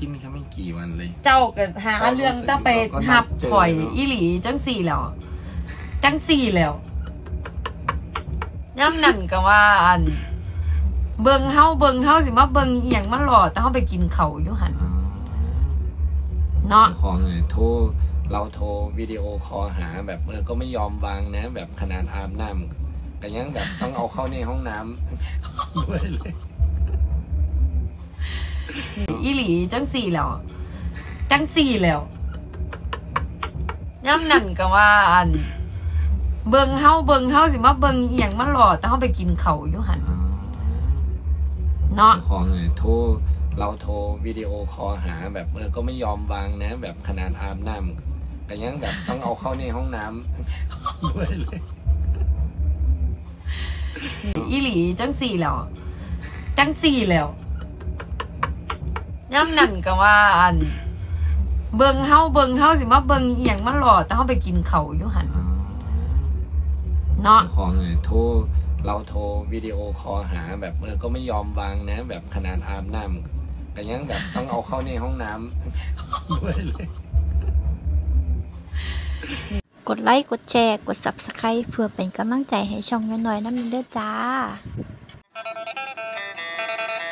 กินแค่ไม่กี่วันเลยเจ้าก็หาเรื่องก็ไปหับถอยอีหลีจังสี่แล้วย่ำนั่นก็ว่าอันเบิ่งเฮาสิมาเบิ่งเอียงมาหล่อแต่เฮาไปกินเขาอยู่หันเนาะของเราโทรวิดีโอคอลหาแบบก็ไม่ยอมวางนะแบบขนาดอาบน้ำแต่ยังแบบต้องเอาเข้าในห้องน้ำด้วยเลยอีหลีจังสี่แล้วย่ำนั่นก็ว่าอันเบิ่งเฮาสิมาเบิ่งเอียงมาหล่อแต่เฮาไปกินเขาอยู่หันเนาะของเราโทรวิดีโอคอลหาแบบก็ไม่ยอมวางนะแบบขนาดอาบน้ำแต่ยังแบบต้องเอาเข้าในห้องน้ำด้วยเลยอีหลีจังสี่แล้วย่ำนั่นก็ว่าอันเบิ่งเฮาสิมาเบิ่งเอียงมาหล่อแต่เฮาไปกินเขาอยู่หันเนาะของเราโทรวิดีโอคอลหาแบบก็ไม่ยอมวางนะแบบขนาดอาบน้ำแต่ยังแบบต้องเอาเข้าในห้องน้ำด้วยเลยกดไลค์กดแชร์กด Subscribe เพื่อเป็นกำลังใจให้ช่องน้อยๆน้ำมันเด้อจ้า